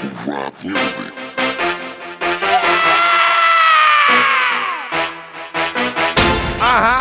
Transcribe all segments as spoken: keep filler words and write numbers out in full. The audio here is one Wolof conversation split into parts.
Uh-huh.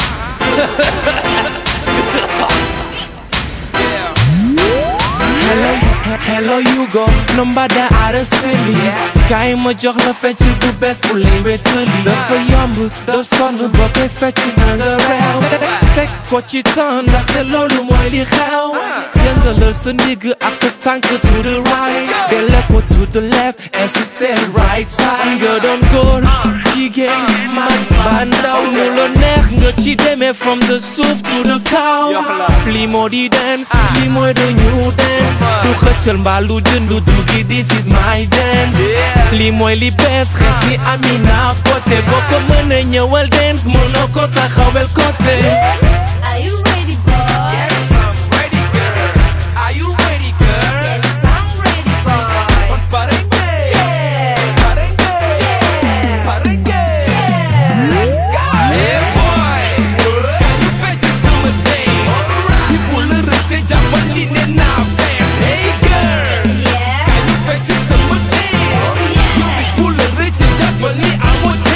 Hello, hello you go, nobody out of silly. Kaay ma jox la fecc bu bees bu lay wétali. Dafa yomb, doo sonn boo koy fecc na nga réew. Teg ko ci temps ndaxte loolu mooy li xew. Yëngalal sa ndigg ak sa tànk to the right. Dele ko to the left and si stay right side. Nga doon góor, jigéen, mag ba ndaw. Nu la neex nga ci demee from the suuf to the kaw. Lii moo di dance, lii mooy the new dance. Du xëccal mbaalu jëndu duggi, this is my dance. Lii mooy li bees xees ni Amina Poté. Boo ko mën a ñëwal dance mënoo ko taxawel côté. Are you ready, boy? Yes, I'm ready, girl. Are you ready, girl? Yes, I'm ready, boy. Parengue, Yeah. parengue, parengue. Let's go. Yeah, boy. Can you fetch some thing? People look at Japan in a fast. Hey, girl. Yeah. Can you fetch some thing? You people look at Japan in a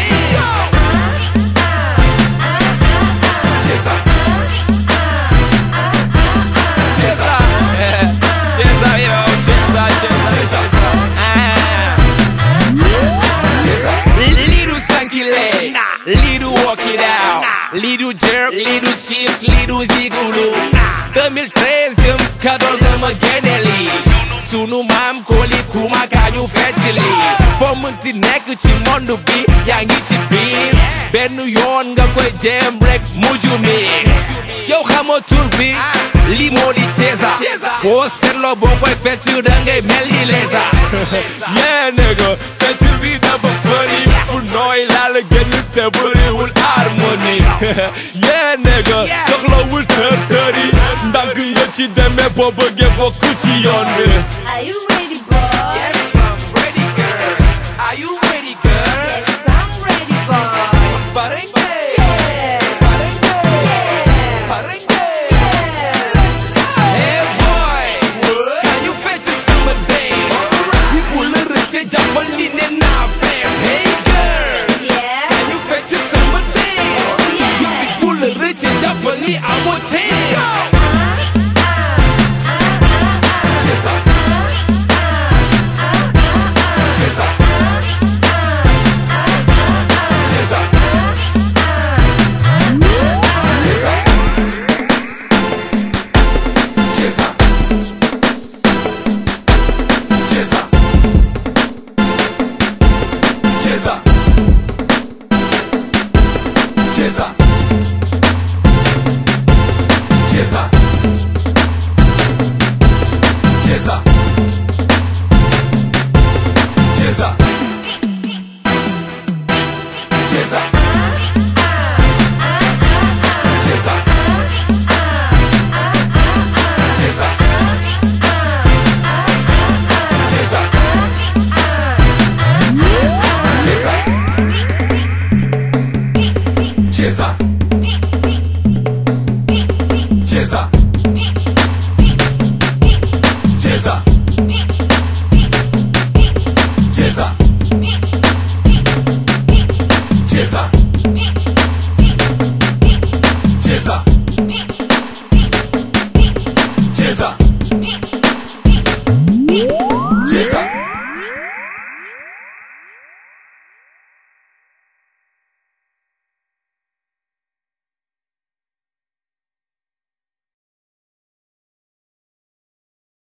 Tcheza, Tcheza, yeah, Tcheza, yo, Tcheza, Tcheza, ah, Tcheza. Little stanky leg, little walk it out, little jerk, little shifts, little zigulu. deux mille treize jëm quatorze ma génne lii. Sunu maam Koli Kuma kañu fecc lii. Foo mënti nekk ci monde bi yaa ngi ci biir. Benn yoon nga koy jéem rek mujju mi. Yow xamoo tur bi lii moo di Tcheza. Boo seetloo boo koy fecc da ngay mel ni Leza. Yeah nigga, fecc bi dafa funny. Fu nooy laa la génn te bëriwul harmonie. Yeah nigga, soxlawul tër tëri. Ndànk nga ci demee boo bëggee bokk ci yoon bi. Are you